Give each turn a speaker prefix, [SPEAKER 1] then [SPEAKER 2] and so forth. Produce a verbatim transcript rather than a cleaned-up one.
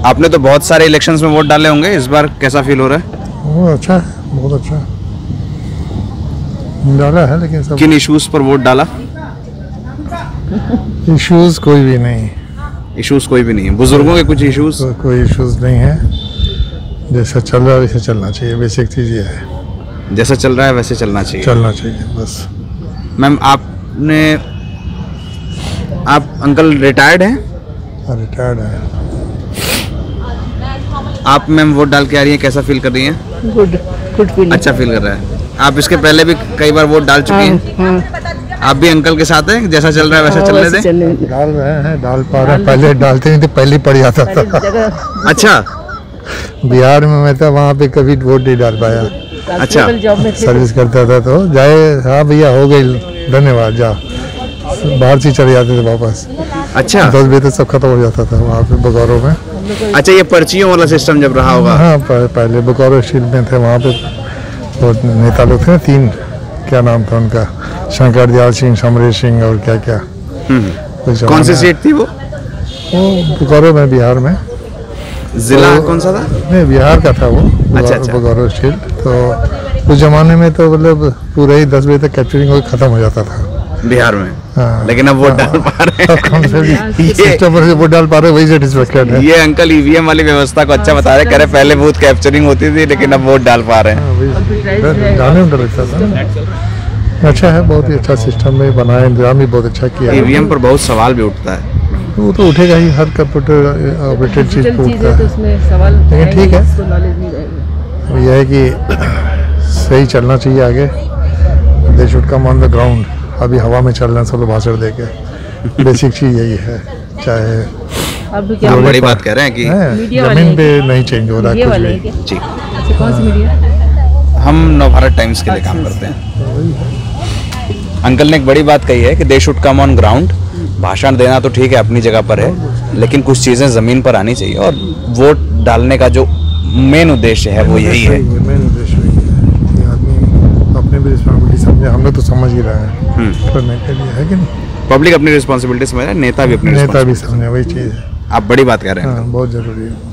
[SPEAKER 1] आपने तो बहुत सारे इलेक्शंस में वोट डाले होंगे, इस बार कैसा फील हो रहा है?
[SPEAKER 2] वो अच्छा है, बहुत अच्छा डाला है, लेकिन सब
[SPEAKER 1] किन इश्यूज पर वोट डाला?
[SPEAKER 2] इश्यूज कोई भी नहीं।
[SPEAKER 1] इश्यूज कोई भी नहीं है? बुजुर्गों के कुछ इश्यूज?
[SPEAKER 2] तो कोई इश्यूज नहीं है, जैसा चल रहा है वैसे चलना चाहिए, बेसिक चीज़ ये है।
[SPEAKER 1] जैसा चल रहा है वैसे चलना चाहिए
[SPEAKER 2] चलना चाहिए बस।
[SPEAKER 1] मैम आपने आप अंकल रिटायर्ड हैं?
[SPEAKER 2] रिटायर्ड है।
[SPEAKER 1] आप मैम वोट डाल के आ रही हैं, कैसा फील कर रही हैं?
[SPEAKER 3] Good good feel.
[SPEAKER 1] अच्छा फील कर रहा है। आप इसके पहले भी कई बार वोट डाल चुकी हैं?
[SPEAKER 3] हाँ,
[SPEAKER 1] आप भी अंकल के साथ हैं, जैसा चल रहा है वैसा चलने दें?
[SPEAKER 2] डाल रहे हैं, डाल पा रहे हैं। पहले डालते नहीं थे, पहले पड़ जाता था।
[SPEAKER 1] अच्छा,
[SPEAKER 2] बिहार में मैं तो वहाँ पे कभी वोट नहीं डाल पाया।
[SPEAKER 1] अच्छा,
[SPEAKER 2] सर्विस करता था तो जाए, हाँ भैया हो गई धन्यवाद, जा बाहर से चले जाते थे वापस।
[SPEAKER 1] अच्छा,
[SPEAKER 2] दस बजे तक सब खत्म हो जाता था वहाँ पे बोकारो में।
[SPEAKER 1] अच्छा, ये पर्चियों वाला सिस्टम जब रहा होगा?
[SPEAKER 2] हाँ, पहले बोकारो स्टील में थे, वहाँ पे वो नेता लोग थे, तीन, क्या नाम था उनका, शंकर दयाल सिंह, समरेश सिंह और क्या क्या।
[SPEAKER 1] कौन सी सीट थी वो?
[SPEAKER 2] वो बोकारो में, बिहार में।
[SPEAKER 1] जिला
[SPEAKER 2] तो,
[SPEAKER 1] कौन सा था? नहीं,
[SPEAKER 2] बिहार का था वो।
[SPEAKER 1] अच्छा, अच्छा।
[SPEAKER 2] बोकारो स्टील। तो उस जमाने में तो मतलब पूरा ही दस बजे तक कैप्चरिंग होकर खत्म हो जाता था
[SPEAKER 1] बिहार में।
[SPEAKER 2] हाँ।
[SPEAKER 1] लेकिन अब वोट डाल पा रहे हैं।
[SPEAKER 2] कम से ये सिस्टम पर वोट डाल पा रहे, वही सेटिस्फैक्शन है।
[SPEAKER 1] ये अंकल ईवीएम वाली व्यवस्था को अच्छा बता रहे, कह रहे पहले बूथ कैप्चरिंग होती थी लेकिन अब वोट डाल पा रहे हैं।
[SPEAKER 2] डालने में डर लगता था। अच्छा है, बहुत ही अच्छा सिस्टम में बनाया, इंतजाम भी बहुत अच्छा किया।
[SPEAKER 1] ईवीएम पर बहुत सवाल भी उठता है।
[SPEAKER 2] वो तो उठेगा ही, हर कंप्यूटर ऑपरेटेड चीज पे उठता है, लेकिन ठीक है। यह है कि सही चलना चाहिए आगे। They should come on the ground. अभी हवा में चल रहे हैं सब लोग भाषण देके। बेसिक चीज यही है, चाहे
[SPEAKER 3] अब क्या
[SPEAKER 1] बड़ी बात कह रहे हैं कि
[SPEAKER 2] जमीन पे नहीं चेंज हो रहा है कुछ भी।
[SPEAKER 1] जी,
[SPEAKER 3] अच्छा, कौन सी मीडिया?
[SPEAKER 1] हम नवभारत टाइम्स के लिए काम करते हैं। अंकल ने एक बड़ी बात कही है कि they should come on ground. भाषण देना तो ठीक है, अपनी जगह पर है, लेकिन कुछ चीज़ें ज़मीन पर आनी चाहिए और वोट डालने का जो मेन उद्देश्य है वो यही है।
[SPEAKER 2] मेन उद्देश्य यही है कि आदमी अपने भी रिस्पॉन्सिबिलिटी समझे। हम लोग तो समझ ही रहे हैं करने के लिए, है कि नहीं?
[SPEAKER 1] पब्लिक अपनी रिस्पॉन्सिबिलिटी समझ रहा है, नेता भी अपनी
[SPEAKER 2] नेता भी समझे, वही चीज़ है।
[SPEAKER 1] आप बड़ी बात कह रहे हैं।
[SPEAKER 2] हाँ, बहुत जरूरी है।